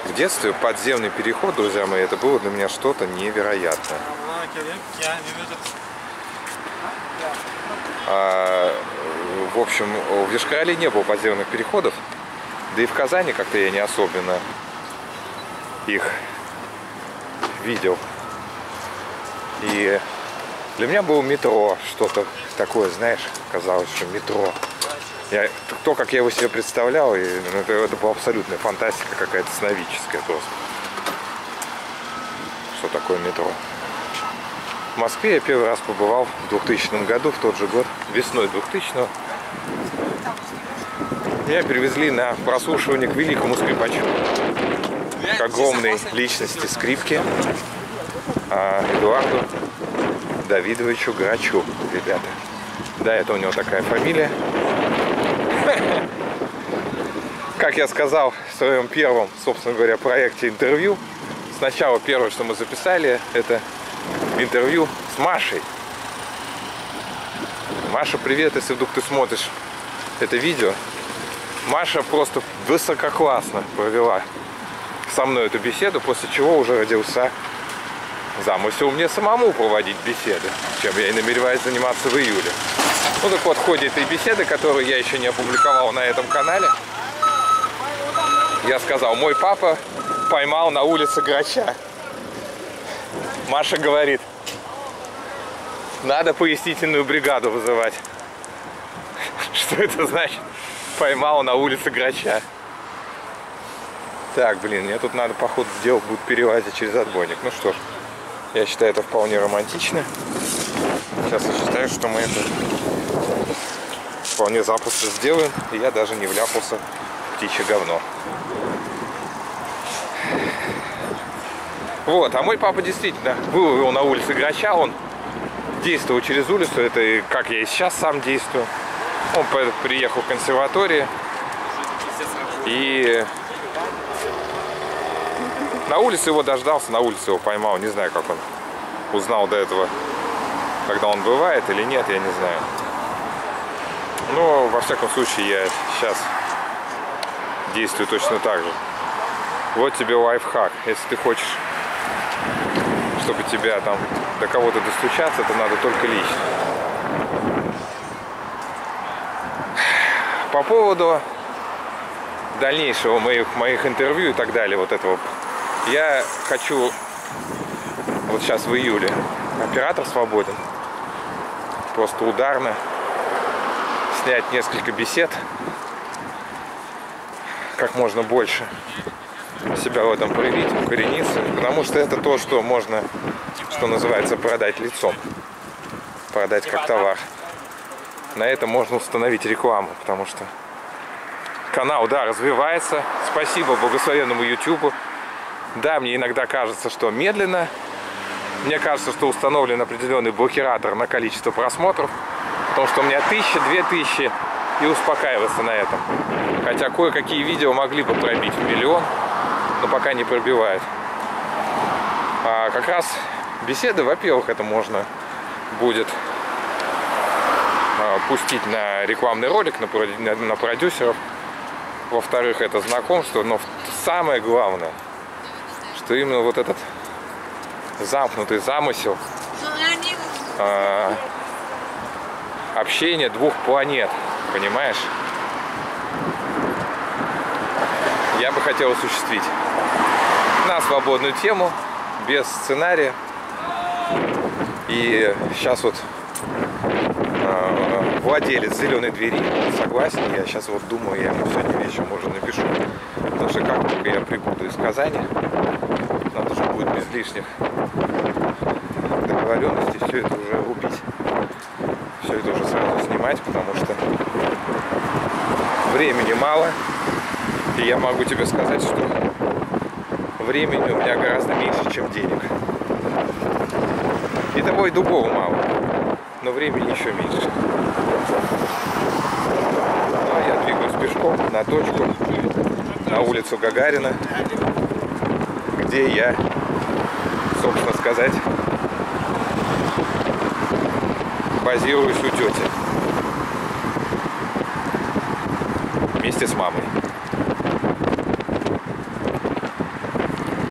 В детстве подземный переход, друзья мои, это было для меня что-то невероятное. В общем, в Йошкар-Оле не было подземных переходов, да и в Казани как-то я не особенно их видел. И для меня было метро, что-то такое, знаешь, казалось, что метро. То, как я его себе представлял, это была абсолютная фантастика какая-то сновидческая просто. Что такое метро? В Москве я первый раз побывал в 2000 году, в тот же год, весной 2000-го. Меня перевезли на прослушивание к великому скрипачу, к огромной личности скрипки, Эдуарду Давидовичу Грачу, ребята. Да, это у него такая фамилия. Как я сказал в своем первом, собственно говоря, проекте интервью, сначала первое, что мы записали, это интервью с Машей. Маша, привет, если вдруг ты смотришь это видео. Маша просто высококлассно провела со мной эту беседу, после чего уже родился замысел мне самому проводить беседы, чем я и намереваюсь заниматься в июле. Ну так вот, в ходе этой беседы, которую я еще не опубликовал на этом канале, я сказал, мой папа поймал на улице Грача. Маша говорит, надо пояснительную бригаду вызывать. Что это значит? Поймал на улице Грача. Так, блин, мне тут надо, походу, сделать будет перелазить через отбойник. Ну что ж, я считаю это вполне романтично. Сейчас я считаю, что мы это вполне запросто сделаем. И я даже не вляпался в птичье говно. Вот, а мой папа действительно выловил на улице Грача. Он действовал через улицу. Это как я и сейчас сам действую. Он приехал в консерваторию. И на улице его дождался, на улице его поймал. Не знаю, как он узнал до этого, когда он бывает или нет, я не знаю. Но, во всяком случае, я сейчас действую точно так же. Вот тебе лайфхак. Если ты хочешь, чтобы тебя там до кого-то достучаться, то надо только лично. По поводу дальнейшего моих интервью и так далее, вот этого, я хочу, вот сейчас в июле, оператор свободен, просто ударно снять несколько бесед, как можно больше себя в этом проявить, укорениться, потому что это то, что можно, что называется, продать лицом, продать как товар. На это можно установить рекламу, потому что канал, да, развивается. Спасибо благословенному YouTube. Да, мне иногда кажется, что медленно. Мне кажется, что установлен определенный блокиратор на количество просмотров, потому что у меня 1000, 2000 и успокаиваться на этом. Хотя кое-какие видео могли бы пробить в 1 000 000, но пока не пробивает. А как раз беседы, во-первых, это можно будет пустить на рекламный ролик, на продюсеров. Во-вторых, это знакомство. Но самое главное, что именно вот этот замкнутый замысел общения двух планет, понимаешь? Я бы хотел осуществить на свободную тему, без сценария. И сейчас вот владелец зеленой двери согласен. Я сейчас вот думаю, я ему сегодня вечером уже напишу. Потому что как только я прибуду из Казани, надо же будет без лишних договоренностей все это уже рубить. Все это уже сразу снимать, потому что времени мало. И я могу тебе сказать, что времени у меня гораздо меньше, чем денег. И того и другого мало. Но времени еще меньше. Ну, а я двигаюсь пешком на точку, на улицу Гагарина, где я, собственно сказать, базируюсь у тети вместе с мамой.